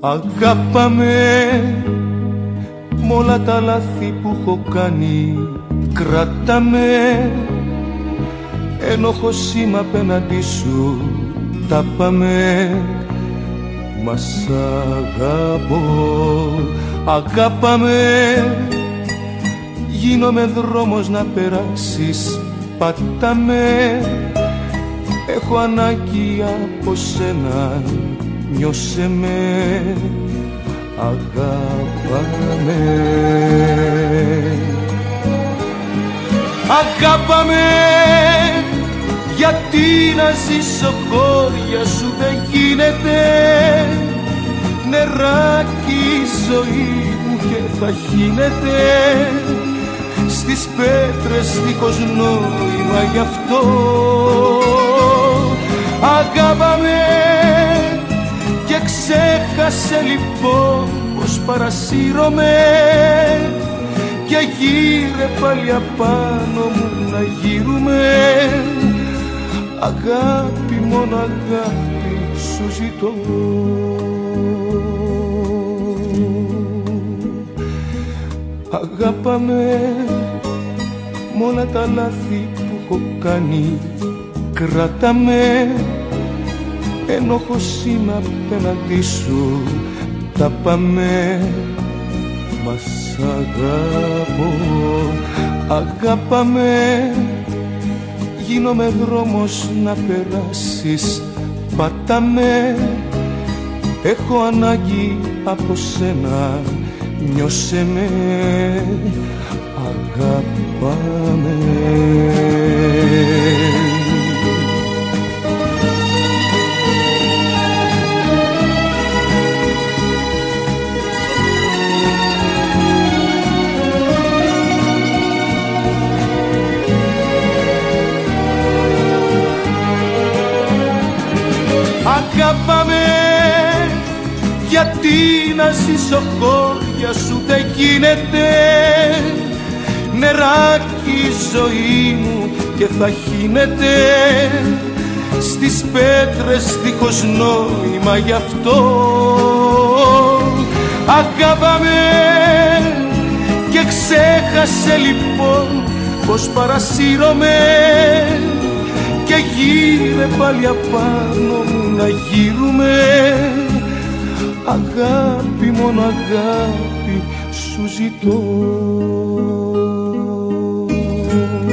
Αγάπαμε μ' όλα τα λάθη που έχω κάνει. Κράταμε ένοχος είμαι απέναντι σου. Τα πάμε, μας αγαπώ. Αγάπαμε, γίνομαι δρόμος να περάσεις. Πατάμε, έχω ανάγκη από σένα. Νιώσε με, αγάπαμε. Αγάπαμε, γιατί να ζήσω χώρια σου δεν γίνεται. Νεράκι η ζωή μου και θα χύνεται στις πέτρες δίχως νόημα, γι' αυτό αγάπαμε. Και ξέχασε λοιπόν πως παρασύρωμαι. Και γύρε πάλι απάνω μου να γύρουμε. Αγάπη, μόνο αγάπη σου ζητώ. Αγάπαμε μ' όλα τα λάθη που έχω κάνει. Κράταμε, ένοχος είμαι απέναντι σου. Τα πάμε, μας αγαπώ. Αγάπαμε, γίνομαι δρόμος να περάσεις. Πατάμε, έχω ανάγκη από σένα. Νιώσε με, αγάπαμε. Αγάπαμε, γιατί να ζήσω χώρια σου δεν γίνεται. Νεράκι η ζωή μου και θα χύνεται στις πέτρες δίχως νόημα, γι' αυτό αγάπαμε. Και ξέχασε λοιπόν πως παρασύρωμαι. Και γύρε πάλι απάνω μου να γύρουμε. Αγάπη, μόνο αγάπη σου ζητώ.